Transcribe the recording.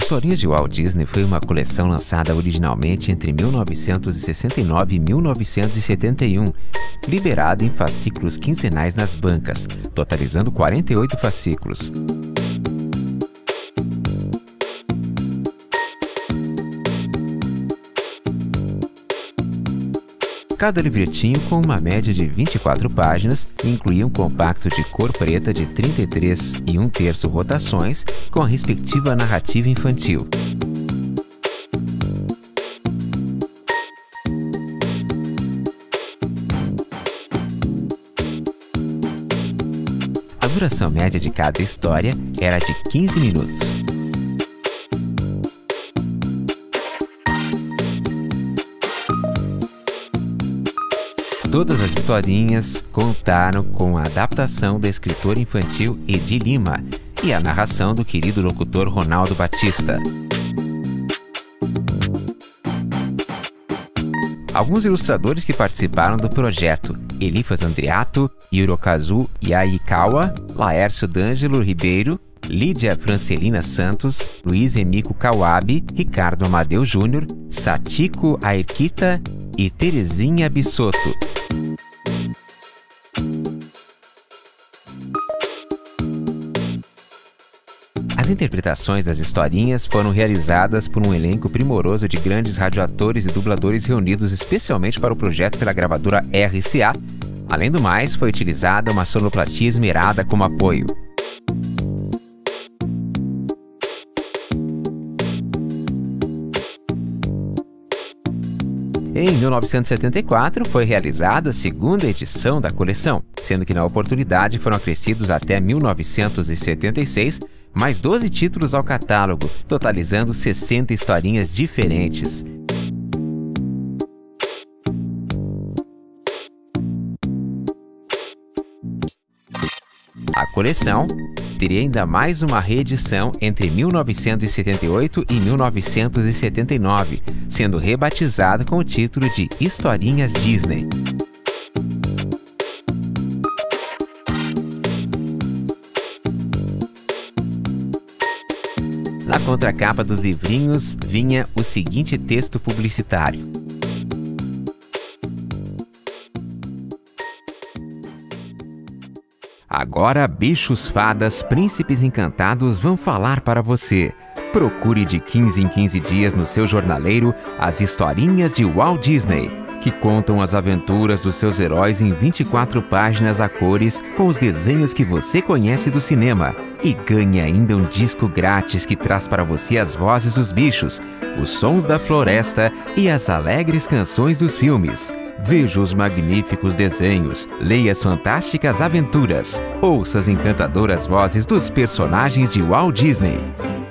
Historinhas de Walt Disney foi uma coleção lançada originalmente entre 1969 e 1971, liberada em fascículos quinzenais nas bancas, totalizando 48 fascículos. Cada livretinho, com uma média de 24 páginas, incluía um compacto de cor preta de 33 1/3 rotações com a respectiva narrativa infantil. A duração média de cada história era de 15 minutos. Todas as historinhas contaram com a adaptação da escritora infantil Edi Lima e a narração do querido locutor Ronaldo Batista. Alguns ilustradores que participaram do projeto: Elifas Andreato, Hirokazu Yaikawa, Laércio D'Angelo Ribeiro, Lídia Francelina Santos, Luiz Emíco Kawabe, Ricardo Amadeu Júnior, Satiko Aekita e Terezinha Bissotto. As interpretações das historinhas foram realizadas por um elenco primoroso de grandes radioatores e dubladores reunidos especialmente para o projeto pela gravadora RCA. Além do mais, foi utilizada uma sonoplastia esmerada como apoio. Em 1974, foi realizada a segunda edição da coleção, sendo que na oportunidade foram acrescidos até 1976 mais 12 títulos ao catálogo, totalizando 60 historinhas diferentes. A coleção teria ainda mais uma reedição entre 1978 e 1979, sendo rebatizada com o título de Historinhas Disney. Na contracapa dos livrinhos vinha o seguinte texto publicitário: agora bichos, fadas, príncipes encantados vão falar para você. Procure de 15 em 15 dias no seu jornaleiro as historinhas de Walt Disney, que contam as aventuras dos seus heróis em 24 páginas a cores com os desenhos que você conhece do cinema. E ganhe ainda um disco grátis que traz para você as vozes dos bichos, os sons da floresta e as alegres canções dos filmes. Veja os magníficos desenhos, leia as fantásticas aventuras, ouça as encantadoras vozes dos personagens de Walt Disney.